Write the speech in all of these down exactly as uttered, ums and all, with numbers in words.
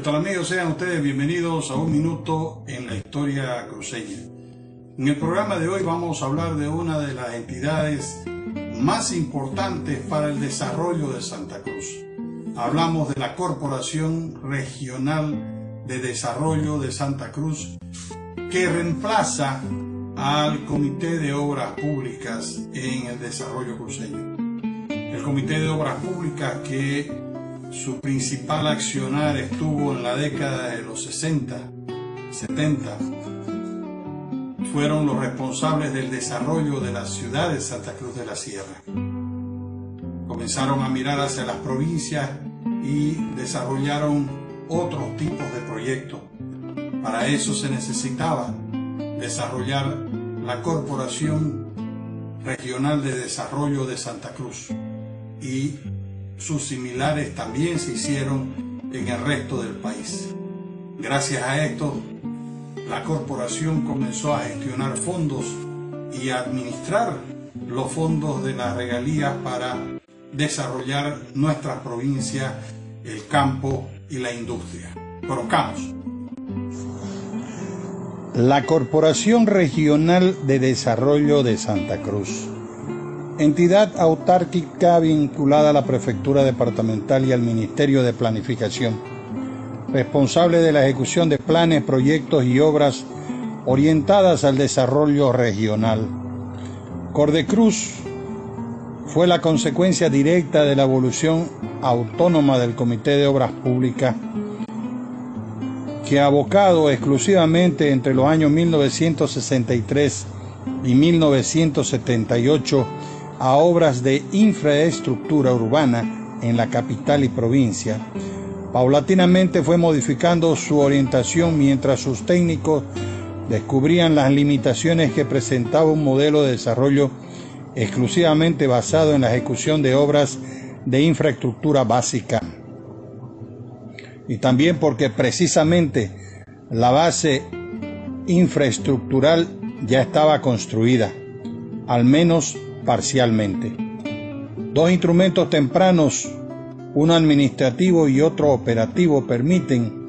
tal, amigos? Sean ustedes bienvenidos a Un Minuto en la Historia Cruceña. En el programa de hoy vamos a hablar de una de las entidades más importantes para el desarrollo de Santa Cruz. Hablamos de la Corporación Regional de Desarrollo de Santa Cruz, que reemplaza al Comité de Obras Públicas en el desarrollo cruceño. El Comité de Obras Públicas, que su principal accionar estuvo en la década de los sesenta, setenta, fueron los responsables del desarrollo de la ciudad de Santa Cruz de la Sierra. Comenzaron a mirar hacia las provincias y desarrollaron otros tipos de proyectos. Para eso se necesitaba desarrollar la Corporación Regional de Desarrollo de Santa Cruz, y sus similares también se hicieron en el resto del país. Gracias a esto, la corporación comenzó a gestionar fondos y a administrar los fondos de las regalías para desarrollar nuestras provincias, el campo y la industria. Conozcamos. La Corporación Regional de Desarrollo de Santa Cruz, entidad autárquica vinculada a la Prefectura Departamental y al Ministerio de Planificación, responsable de la ejecución de planes, proyectos y obras orientadas al desarrollo regional. Cordecruz fue la consecuencia directa de la evolución autónoma del Comité de Obras Públicas, que abocado exclusivamente entre los años mil novecientos sesenta y tres y mil novecientos setenta y ocho a obras de infraestructura urbana en la capital y provincia, paulatinamente fue modificando su orientación mientras sus técnicos descubrían las limitaciones que presentaba un modelo de desarrollo exclusivamente basado en la ejecución de obras de infraestructura básica. Y también porque precisamente la base infraestructural ya estaba construida, al menos parcialmente. Dos instrumentos tempranos, uno administrativo y otro operativo, permiten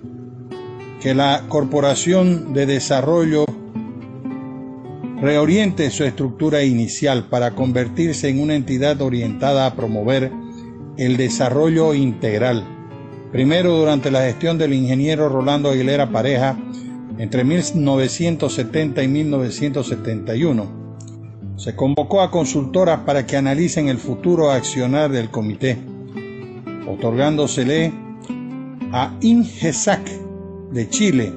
que la Corporación de Desarrollo reoriente su estructura inicial para convertirse en una entidad orientada a promover el desarrollo integral. Primero, durante la gestión del ingeniero Rolando Aguilera Pareja, entre mil novecientos setenta y mil novecientos setenta y uno, se convocó a consultoras para que analicen el futuro accionar del comité, otorgándosele a INGESAC de Chile.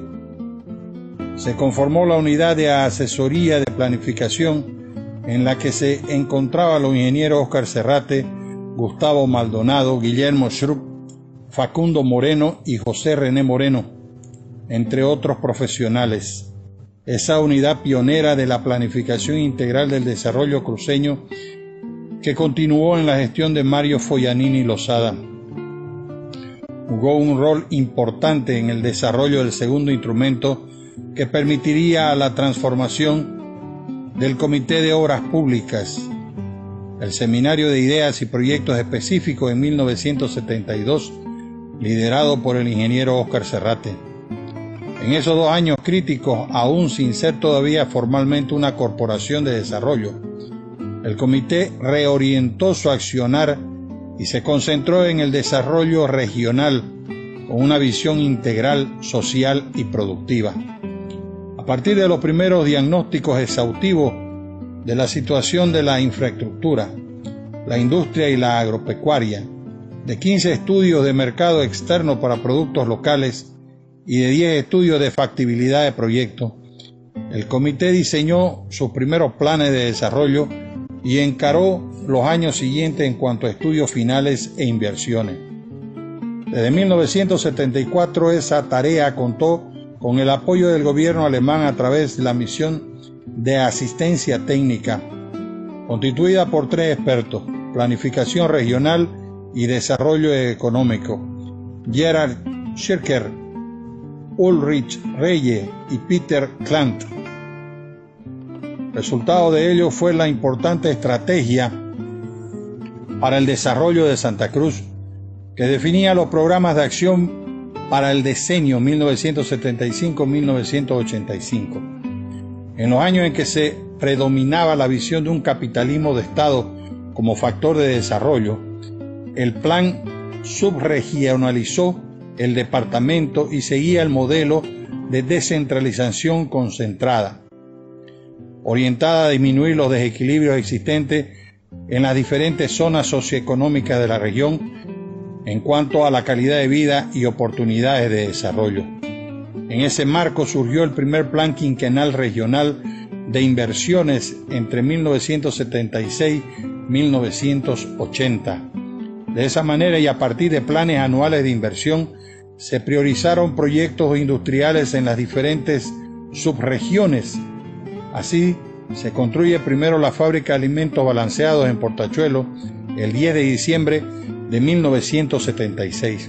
Se conformó la unidad de asesoría de planificación, en la que se encontraban los ingenieros Óscar Serrate, Gustavo Maldonado, Guillermo Schrupp, Facundo Moreno y José René Moreno, entre otros profesionales. Esa unidad pionera de la planificación integral del desarrollo cruceño, que continuó en la gestión de Mario Foyanini Lozada. Jugó un rol importante en el desarrollo del segundo instrumento, que permitiría la transformación del Comité de Obras Públicas, el Seminario de Ideas y Proyectos Específicos en mil novecientos setenta y dos, liderado por el ingeniero Óscar Serrate. En esos dos años críticos, aún sin ser todavía formalmente una corporación de desarrollo, el comité reorientó su accionar y se concentró en el desarrollo regional con una visión integral, social y productiva. A partir de los primeros diagnósticos exhaustivos de la situación de la infraestructura, la industria y la agropecuaria, de quince estudios de mercado externo para productos locales y de diez estudios de factibilidad de proyecto, el comité diseñó sus primeros planes de desarrollo y encaró los años siguientes en cuanto a estudios finales e inversiones. Desde mil novecientos setenta y cuatro esa tarea contó con el apoyo del gobierno alemán a través de la misión de asistencia técnica, constituida por tres expertos: planificación regional y desarrollo económico, Gerhard Schirker, Ulrich Reye y Peter Klant. Resultado de ello fue la importante estrategia para el desarrollo de Santa Cruz, que definía los programas de acción para el decenio mil novecientos setenta y cinco a mil novecientos ochenta y cinco. En los años en que se predominaba la visión de un capitalismo de Estado como factor de desarrollo, el plan subregionalizó el departamento y seguía el modelo de descentralización concentrada, orientada a disminuir los desequilibrios existentes en las diferentes zonas socioeconómicas de la región en cuanto a la calidad de vida y oportunidades de desarrollo. En ese marco surgió el primer Plan Quinquenal Regional de Inversiones entre mil novecientos setenta y seis y mil novecientos ochenta. De esa manera y a partir de planes anuales de inversión, se priorizaron proyectos industriales en las diferentes subregiones. Así, se construye primero la fábrica de alimentos balanceados en Portachuelo el diez de diciembre de mil novecientos setenta y seis.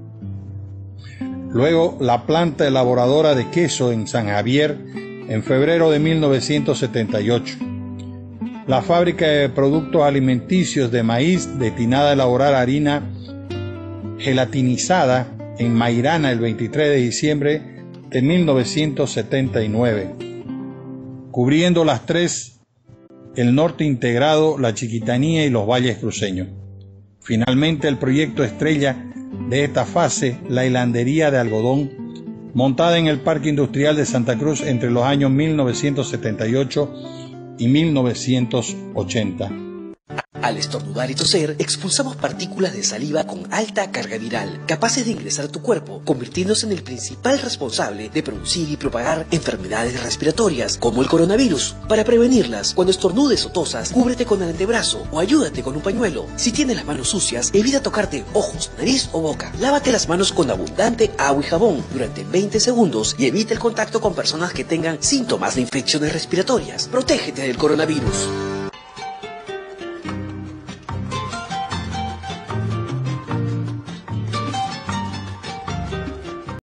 Luego, la planta elaboradora de queso en San Javier en febrero de mil novecientos setenta y ocho. La fábrica de productos alimenticios de maíz destinada a elaborar harina gelatinizada en Mairana el veintitrés de diciembre de mil novecientos setenta y nueve, cubriendo las tres, el norte integrado, la Chiquitanía y los valles cruceños. Finalmente, el proyecto estrella de esta fase, la hilandería de algodón, montada en el Parque Industrial de Santa Cruz entre los años mil novecientos setenta y ocho y mil novecientos ochenta. Al estornudar y toser, expulsamos partículas de saliva con alta carga viral, capaces de ingresar a tu cuerpo, convirtiéndose en el principal responsable de producir y propagar enfermedades respiratorias, como el coronavirus. Para prevenirlas, cuando estornudes o tosas, cúbrete con el antebrazo o ayúdate con un pañuelo. Si tienes las manos sucias, evita tocarte ojos, nariz o boca. Lávate las manos con abundante agua y jabón durante veinte segundos y evita el contacto con personas que tengan síntomas de infecciones respiratorias. Protégete del coronavirus.